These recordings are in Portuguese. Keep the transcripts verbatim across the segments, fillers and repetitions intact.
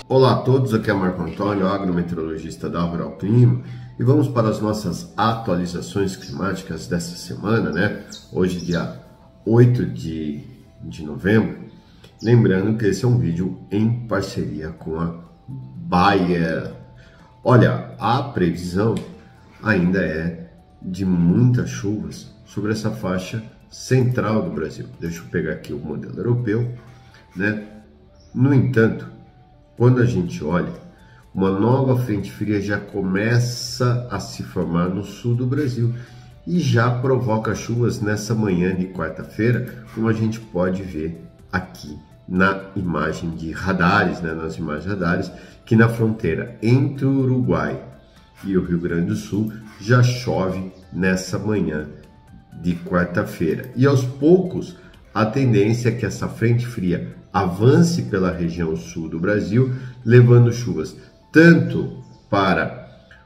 Olá a todos, aqui é Marco Antônio, agrometeorologista da Rural Clima, e vamos para as nossas atualizações climáticas dessa semana, né? Hoje, dia oito de, de novembro. Lembrando que esse é um vídeo em parceria com a Bayer. Olha, a previsão ainda é de muitas chuvas sobre essa faixa central do Brasil. Deixa eu pegar aqui o modelo europeu, né? No entanto, quando a gente olha, uma nova frente fria já começa a se formar no sul do Brasil e já provoca chuvas nessa manhã de quarta-feira, como a gente pode ver aqui na imagem de radares, né, nas imagens radares, que na fronteira entre o Uruguai e o Rio Grande do Sul já chove nessa manhã de quarta-feira. E aos poucos, a tendência é que essa frente fria avance pela região sul do Brasil, levando chuvas tanto para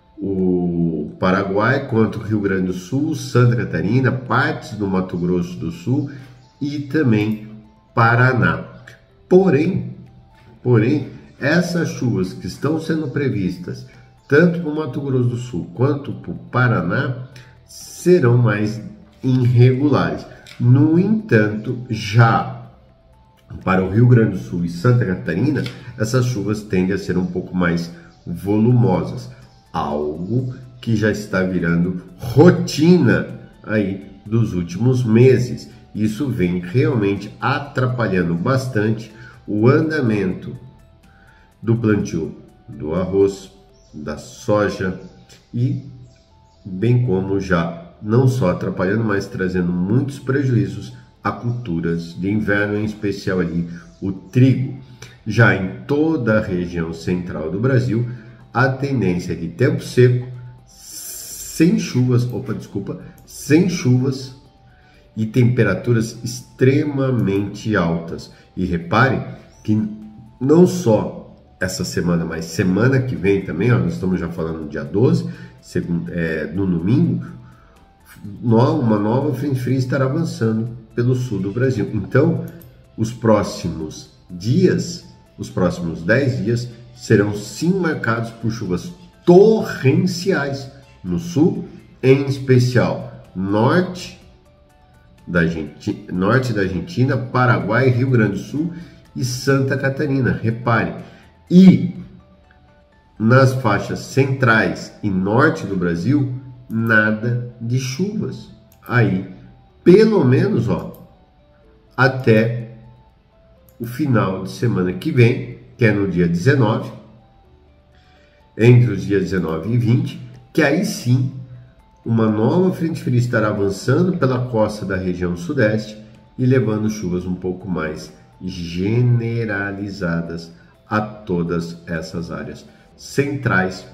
o Paraguai quanto o Rio Grande do Sul, Santa Catarina, partes do Mato Grosso do Sul e também Paraná. Porém, porém, essas chuvas que estão sendo previstas tanto para o Mato Grosso do Sul quanto para o Paraná serão mais irregulares. No entanto, já para o Rio Grande do Sul e Santa Catarina, essas chuvas tendem a ser um pouco mais volumosas, algo que já está virando rotina aí dos últimos meses. Isso vem realmente atrapalhando bastante o andamento do plantio do arroz, da soja e bem como já não só atrapalhando, mas trazendo muitos prejuízos a culturas de inverno, em especial ali o trigo. Já em toda a região central do Brasil, a tendência é de tempo seco, sem chuvas, opa, desculpa, sem chuvas e temperaturas extremamente altas. E repare que não só essa semana, mas semana que vem também, ó, nós estamos já falando no dia doze, segundo, é, no domingo, uma nova frente fria estará avançando pelo sul do Brasil. Então, os próximos dias, os próximos dez dias, serão sim marcados por chuvas torrenciais no sul, em especial norte da Argentina, norte da Argentina, Paraguai, Rio Grande do Sul e Santa Catarina. Repare, e nas faixas centrais e norte do Brasil, nada de chuvas. Aí, pelo menos, ó, até o final de semana que vem, que é no dia dezenove, entre os dias dezenove e vinte, que aí sim uma nova frente fria estará avançando pela costa da região sudeste e levando chuvas um pouco mais generalizadas a todas essas áreas centrais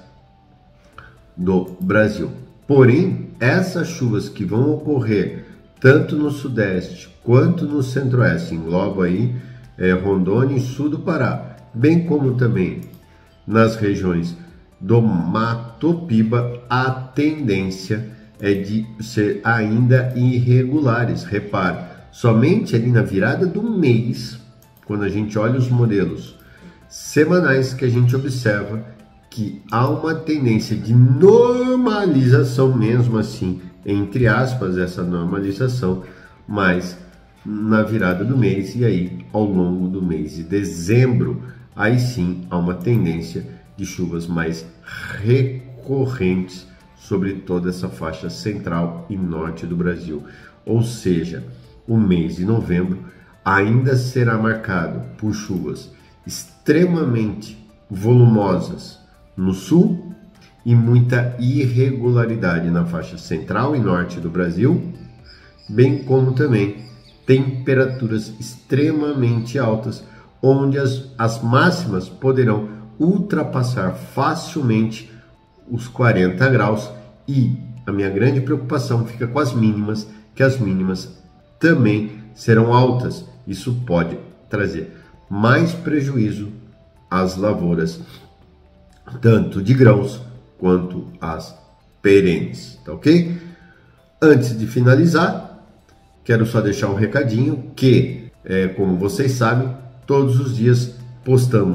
do Brasil. Porém, essas chuvas que vão ocorrer tanto no sudeste quanto no centro-oeste, engloba aí é, Rondônia e sul do Pará, bem como também nas regiões do Mato Piba, a tendência é de ser ainda irregulares. Repare, somente ali na virada do mês, quando a gente olha os modelos semanais, que a gente observa que há uma tendência de normalização, mesmo assim, entre aspas, essa normalização, mas na virada do mês e aí ao longo do mês de dezembro, aí sim há uma tendência de chuvas mais recorrentes sobre toda essa faixa central e norte do Brasil. Ou seja, o mês de novembro ainda será marcado por chuvas extremamente volumosas no sul e muita irregularidade na faixa central e norte do Brasil, bem como também temperaturas extremamente altas, onde as, as máximas poderão ultrapassar facilmente os quarenta graus, e a minha grande preocupação fica com as mínimas, que as mínimas também serão altas. Isso pode trazer mais prejuízo às lavouras, tanto de grãos quanto as perenes, tá ok? Antes de finalizar, quero só deixar um recadinho que, é, como vocês sabem, todos os dias postamos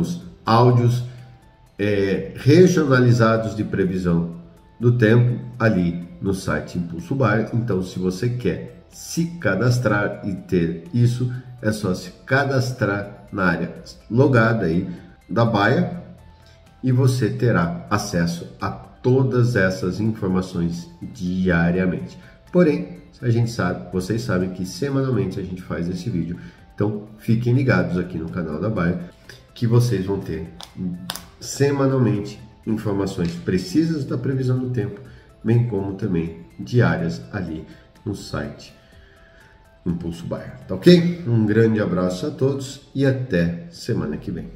áudios é, regionalizados de previsão do tempo ali no site Impulso Baia. Então, se você quer se cadastrar e ter isso, é só se cadastrar na área logada aí da Baia e você terá acesso a todas essas informações diariamente. Porém, a gente sabe, vocês sabem que semanalmente a gente faz esse vídeo, então fiquem ligados aqui no canal da Baia que vocês vão ter semanalmente informações precisas da previsão do tempo, bem como também diárias ali no site Impulso Baia, tá ok? Um grande abraço a todos e até semana que vem.